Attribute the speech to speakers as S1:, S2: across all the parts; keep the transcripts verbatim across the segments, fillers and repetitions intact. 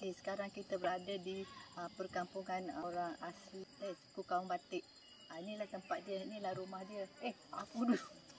S1: Okay, sekarang kita berada di uh, perkampungan orang asli eh, suku kaum batik. Uh, inilah tempat dia, inilah rumah dia. Eh, apa dulu?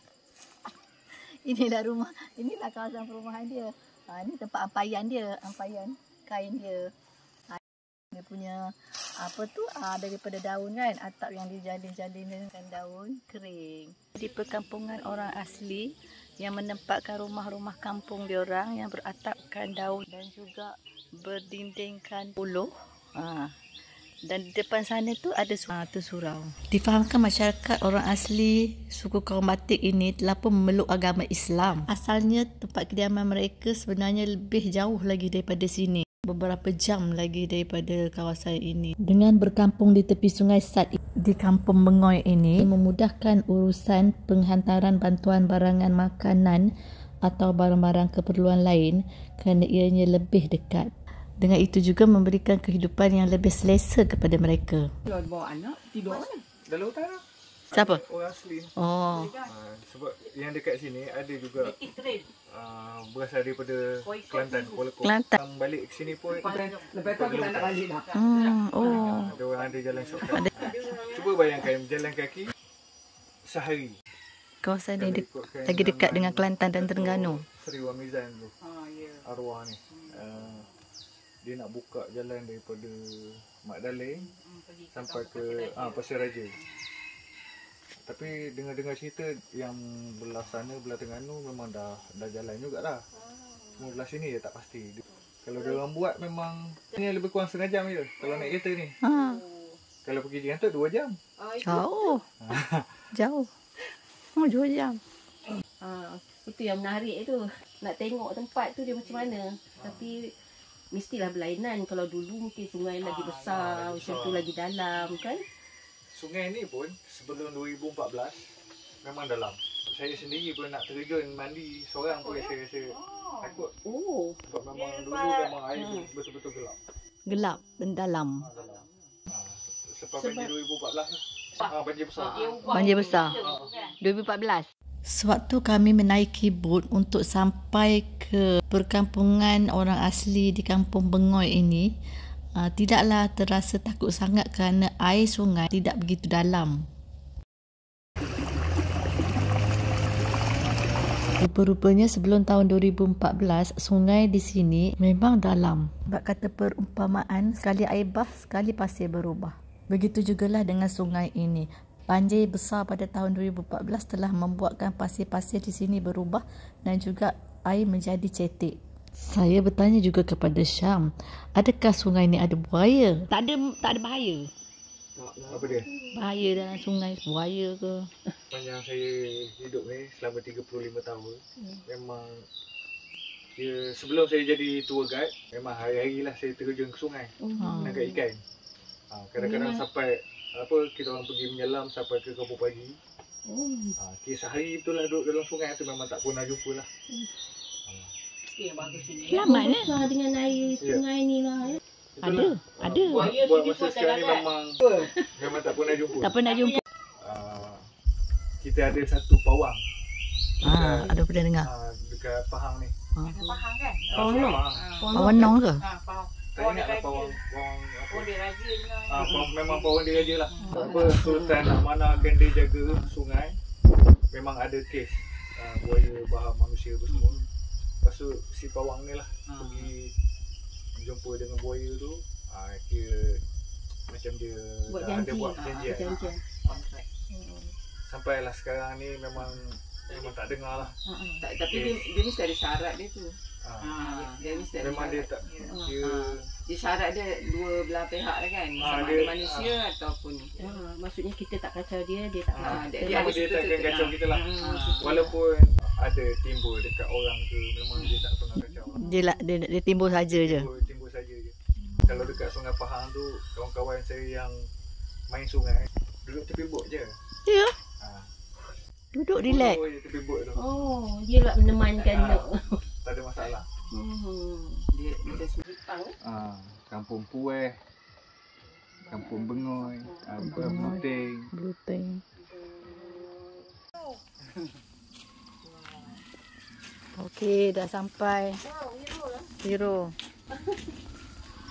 S1: Inilah rumah, inilah kawasan perumahan dia. Uh, ini tempat ampayan dia, ampayan kain dia. Uh, dia punya apa tu uh, daripada daun kan, atap yang dijalin-jalin dengan daun kering. Di perkampungan orang asli yang menempatkan rumah-rumah kampung diorang yang beratapkan daun dan juga berdindingkan puluh. Ha. Dan di depan sana tu ada ha, tu surau. Difahamkan masyarakat orang asli suku kaum batik ini telah pun memeluk agama Islam. Asalnya tempat kediaman mereka sebenarnya lebih jauh lagi daripada sini. Beberapa jam lagi daripada kawasan ini. Dengan berkampung di tepi sungai Sat di kampung Bengoy ini memudahkan urusan penghantaran bantuan barangan makanan atau barang-barang keperluan lain kerana ianya lebih dekat. Dengan itu juga memberikan kehidupan yang lebih selesa kepada mereka.
S2: Kalau bawa anak, tidur mana?
S3: Dalam hutan lah.
S1: Siapa?
S3: Orang asli.
S1: Oh.
S3: Uh, sebab yang dekat sini ada juga uh, berasal daripada Kelantan, Kuala Lumpur.
S1: Kelantan.
S3: Yang balik ke sini pun
S2: Lepas tu aku tak nak balik dah.
S1: Hmm, oh.
S3: uh, ada orang ada jalan shortcut. Cuba bayangkan jalan kaki sehari.
S1: Kawasan ini de- lagi dekat dengan Kelantan dan Terengganu.
S3: Seri Wamizan tu.
S2: Ha, ya.
S3: Arwah ni. Uh, dia nak buka jalan daripada Mak Daleng sampai ke ah, Pasir Raja. Tapi dengar-dengar cerita yang belah sana, belah Terengganu memang dah dah jalan juga dah. Cuma belah sini dia tak pasti. Kalau dia orang buat memang ni lebih kurang setengah jam je kalau naik kereta ni.
S1: Ha.
S3: Kalau pergi Jakarta dua jam.
S1: Jauh. Jauh. Oh, dua jam.
S4: Ha, itu yang menarik tu. Nak tengok tempat tu dia macam mana. Tapi mestilah berlainan. Kalau dulu mungkin sungai lagi besar,
S3: ah,
S4: macam tu lagi dalam kan.
S3: Sungai ni pun sebelum dua ribu empat belas memang dalam. Saya sendiri pun nak terjun mandi seorang pun saya rasa takut.
S4: Oh.
S3: Sebab memang dulu memang air
S4: Hmm.
S3: betul-betul gelap.
S1: Gelap dan dalam.
S3: Ha, dalam. Ha, sebab banjir dua ribu empat belas tu. Ha, banjir besar.
S1: Banjir besar. dua ribu empat belas. Sewaktu kami menaiki bot untuk sampai ke perkampungan orang asli di kampung Bengoy ini, uh, tidaklah terasa takut sangat kerana air sungai tidak begitu dalam. Rupa-rupanya sebelum tahun dua ribu empat belas, sungai di sini memang dalam. Sebab kata perumpamaan, sekali air bah, sekali pasir berubah. Begitu jugalah dengan sungai ini. Banjir besar pada tahun dua ribu empat belas telah membuatkan pasir-pasir di sini berubah dan juga air menjadi cetek. Saya bertanya juga kepada Syam, adakah sungai ini ada buaya? Tak ada, tak ada bahaya.
S3: Apa dia?
S1: Bahaya dalam sungai, buaya ke?
S3: Panjang saya hidup ni selama tiga puluh lima tahun, hmm. memang dia, sebelum saya jadi tour guide, memang hari-hari lah saya terjun ke sungai
S1: Hmm.
S3: nak ikan. Ha, kadang-kadang hmm. sampai apa kita orang pergi menyelam sampai ke Kampung Pagi.
S4: Hmm.
S3: Ha, kisah hari itulah duduk dalam sungai tu memang tak pernah jumpa lah.
S4: Hmm.
S3: Ha.
S4: Yang bagus ini.
S1: Selamat ni.
S4: Besar dengan air sungai ni lah. Ya.
S1: Ada,
S3: Ha,
S1: ada.
S3: Buat, buat masa sekarang ni memang memang tak pernah jumpa.
S1: Tak pernah jumpa.
S3: Ha, kita ada satu pawang.
S1: Ah, ada pernah dengar.
S3: Ha, dekat Pahang ni.
S1: Ah.
S2: Pahang kan?
S3: Pawang Nong.
S1: Pawang Nong ke?
S2: Ha, Pahang.
S3: Tak ingat lah pawang pawang apa.
S2: Oh, dia rajin lah.
S3: Ah, pawang, memang pawang dia aja lah. Apa Sultan nak manakan dia jaga sungai, memang ada kes uh, buaya bahar manusia apa semua. Lepas tu si pawang ni lah pergi jumpa dengan buaya tu, ah, kira macam dia
S4: Buat
S3: dah
S4: janji.
S3: ada buat janji.
S4: Ah, janji.
S3: Ah. Sampailah sekarang ni memang memang tak dengar lah.
S4: Ha, ha.
S2: Tak, tapi dia, dia mesti ada syarat dia tu.
S3: Ah.
S2: Ha, dia mesti ada
S3: Memang dia
S2: syarat.
S3: tak
S2: Ya.
S3: dia
S2: Dia syarat dia dua belah pihak lah kan.
S3: Ah,
S2: Sama
S3: dia-
S2: ada manusia ataupun
S4: Ha, maksudnya kita tak kacau dia, dia tak
S3: Ah,
S4: kacau.
S2: dia-
S4: kita.
S2: dia
S3: memang
S2: ada
S3: dia
S2: situ
S3: takkan
S2: tu,
S3: kacau
S2: ah.
S3: kita lah.
S2: Ah,
S3: Walaupun ada timbul dekat orang tu, memang dia tak pernah kacau lah.
S1: Dia lah, dia, dia timbul saja je.
S3: Timbul, timbul saja je. Kalau dekat Sungai Pahang tu, kawan-kawan saya yang main sungai, duduk tepi bot je.
S1: Ya.
S3: Ha.
S1: Duduk relax.
S3: Duduk je tepi bot tu.
S4: Oh, dia lah menemankan
S3: Ah,
S4: duk.
S3: tak ada masalah.
S4: Hmm.
S2: dia macam Jepang eh.
S3: Ha. Kampung Pueh, Kampung Bengoy, ha,
S1: Bengoy.
S3: Buting.
S1: Bluting. Okey, dah sampai. Hero.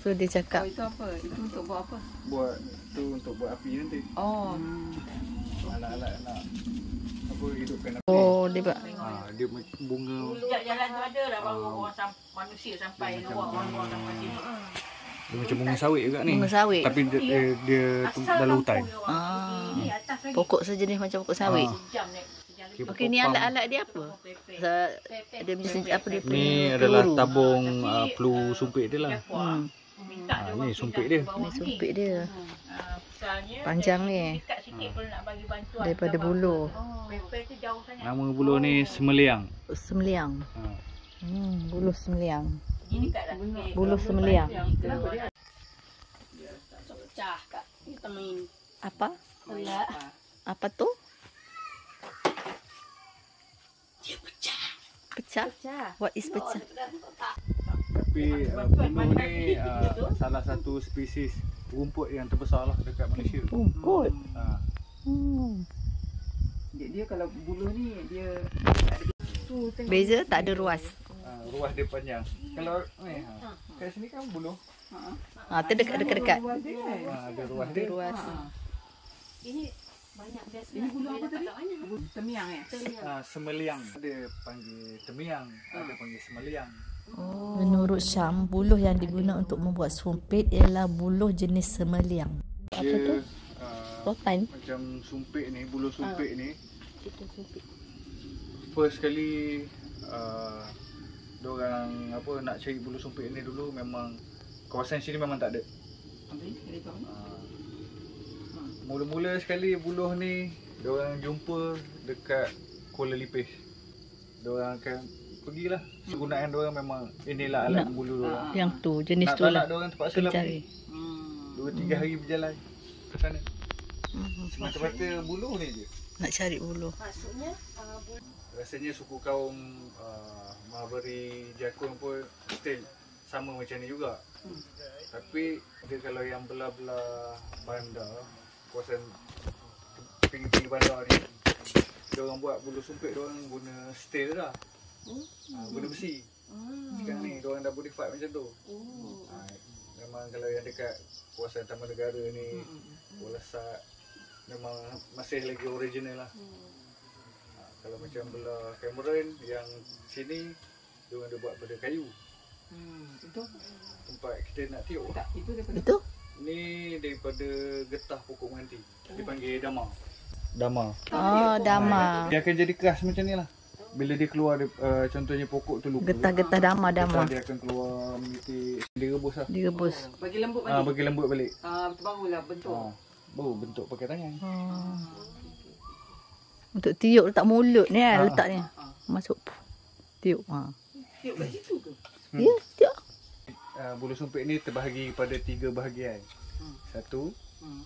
S1: So dia
S2: Oh,
S1: cakap,
S2: itu apa? Itu untuk buat apa?
S3: Buat tu untuk buat api nanti.
S2: Oh.
S3: Alat-alat nak apa hidupkan api.
S1: oh dia buat.
S3: Ha, dia macam bunga.
S4: Sejak jalan tu ada lah baru orang sam- manusia sampai luar orang sampai sini.
S3: Dia macam bunga sawit juga ni.
S1: Bunga sawit.
S3: Tapi dia, dia, dia tu dalam hutan.
S1: Ah,
S4: Ini atas lagi.
S1: pokok sejenis macam pokok sawit.
S3: Ah.
S4: Sejam naik. Sejam
S3: Okey,
S1: Okey, ni
S3: pokok
S1: alat-alat dia apa? Sa- Dia punya apa dia punya
S3: Ni adalah
S1: peluru.
S3: tabung uh, peluru sumpit dia lah.
S1: Hmm.
S3: Ah, ni sumpit dia.
S1: Ni sumpit dia.
S4: Misalnya,
S1: Panjang ni.
S4: dekat sikit kalau nak bagi bantuan.
S1: Daripada buluh.
S4: Pepel tu jauh sangat.
S3: Nama buluh ni semeliang.
S1: Semeliang.
S3: Ha.
S1: Hmm, buluh semeliang.
S4: Ini dekat lah.
S1: Buluh semeliang.
S4: Kenapa dia? So, pecah kat kita main.
S1: Apa?
S4: Telak.
S1: Apa tu?
S4: Dia pecah.
S1: Pecah?
S4: Pecah.
S1: What is pecah?
S3: Tapi uh, buluh ni uh, salah satu spesies rumput yang terbesar lah dekat Malaysia.
S1: Rumput.
S3: Ha.
S1: Hmm.
S2: Dia, dia kalau buluh ni dia
S4: Tu tengok.
S1: Beza tak ada ruas.
S3: Uh, ruas dia panjang. Kalau ni ha. Kat sini kan buluh.
S1: Ha, tu dekat dekat dekat.
S2: Luar dia kan?
S3: Ha, ada ruas
S1: Ada
S3: dia.
S1: ruas.
S2: Ha.
S4: Ini banyak biasa.
S2: Ini buluh apa tadi? Buluh temiang eh?
S3: Ha, semeliang. Ada panggil temiang, ada panggil semeliang.
S1: Oh.
S5: Menurut Syam, buluh yang digunakan untuk membuat sumpit ialah buluh jenis semeliang.
S1: Apa
S3: Dia,
S1: tu?
S3: Uh,
S1: Rotan.
S3: macam sumpit ni, buluh sumpit ni.
S1: Kita sumpit.
S3: First kali uh, diorang apa nak cari buluh sumpit ni dulu memang kawasan sini memang tak ada.
S2: Habis, dari bawah.
S3: Uh, mula-mula sekali buluh ni diorang jumpa dekat Kuala Lipis. Diorang akan pergilah. Kegunaan diorang memang inilah alat
S1: Nak.
S3: bulu diorang.
S1: Yang tu, jenis
S3: Nak
S1: tu
S3: tak
S1: lah.
S3: nak diorang terpaksa lah
S1: Cari.
S3: pergi.
S2: Hmm.
S3: Dua tiga hari berjalan ke sana.
S1: Hmm.
S3: Semata-mata buluh ni je.
S1: Nak cari buluh.
S4: Maksudnya uh, buluh.
S3: Rasanya suku kaum uh, Mahbari Jakun pun still sama macam ni juga.
S2: Hmm.
S3: Tapi dia kalau yang belah-belah bandar, kawasan pinggir-pinggir bandar ni, dia orang buat buluh sumpit, dia orang guna steel lah.
S4: Hmm.
S3: Ha, guna besi.
S4: Hmm.
S3: Sekarang ni dia orang dah boleh fight macam tu.
S4: Oh.
S3: Ha, memang kalau yang dekat kawasan Taman Negara ni,
S2: Hmm.
S3: Kuala Sat, memang masih lagi original lah.
S4: Hmm.
S3: Ha, kalau macam belah Cameron yang sini, dia orang dia buat pada kayu.
S2: Hmm. Itu
S3: Tempat kita nak tiup.
S2: tak, itu daripada
S1: Itu?
S3: Ni daripada getah pokok menganti. Dipanggil dama. Dama.
S1: Oh, dama.
S3: Dia akan jadi keras macam ni lah. Bila dia keluar, dia, uh, contohnya pokok tu luka.
S1: Getah-getah dama dama.
S3: Dia akan keluar menitik. Dia rebus lah.
S1: Direbus.
S2: bagi lembut
S3: Ah,
S2: balik.
S3: bagi lembut balik.
S2: Ah, betul barulah bentuk.
S3: Ah, baru bentuk pakai tangan.
S1: Oh. Untuk tiup letak mulut ni kan,
S3: Ha.
S1: letaknya.
S2: Ah.
S1: Masuk. Tiup. Ha.
S2: Tiup kat situ ke?
S3: Hmm.
S1: Ya, tiup.
S3: Uh, bulu sumpit ni terbahagi pada tiga bahagian.
S2: Hmm.
S3: Satu,
S2: Hmm.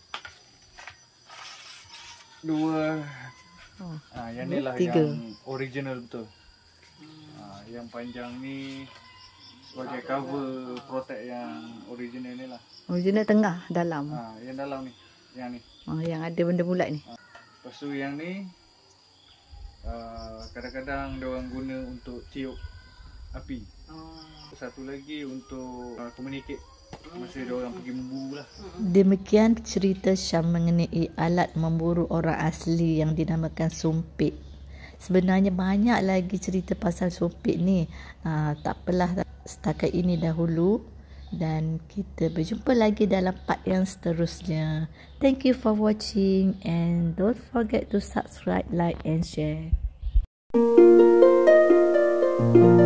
S3: dua.
S1: Oh.
S3: Ah, yang ni lah
S1: Tiga.
S3: yang original betul. Ah, yang panjang ni sebagai cover protect yang original ni lah.
S1: Original tengah, dalam.
S3: Ah, yang dalam ni, yang ni.
S1: Oh, yang ada benda bulat ni.
S3: Lepas tu yang ni uh, kadang-kadang dia orang guna untuk tiup api.
S2: Ah.
S3: Satu lagi untuk uh, communicate masa dia orang pergi memburu lah.
S5: Demikian cerita Syam mengenai alat memburu orang asli yang dinamakan sumpit. Sebenarnya banyak lagi cerita pasal sumpit ni. Ha, tak apalah, setakat ini dahulu. Dan kita berjumpa lagi dalam part yang seterusnya. Thank you for watching and don't forget to subscribe, like and share.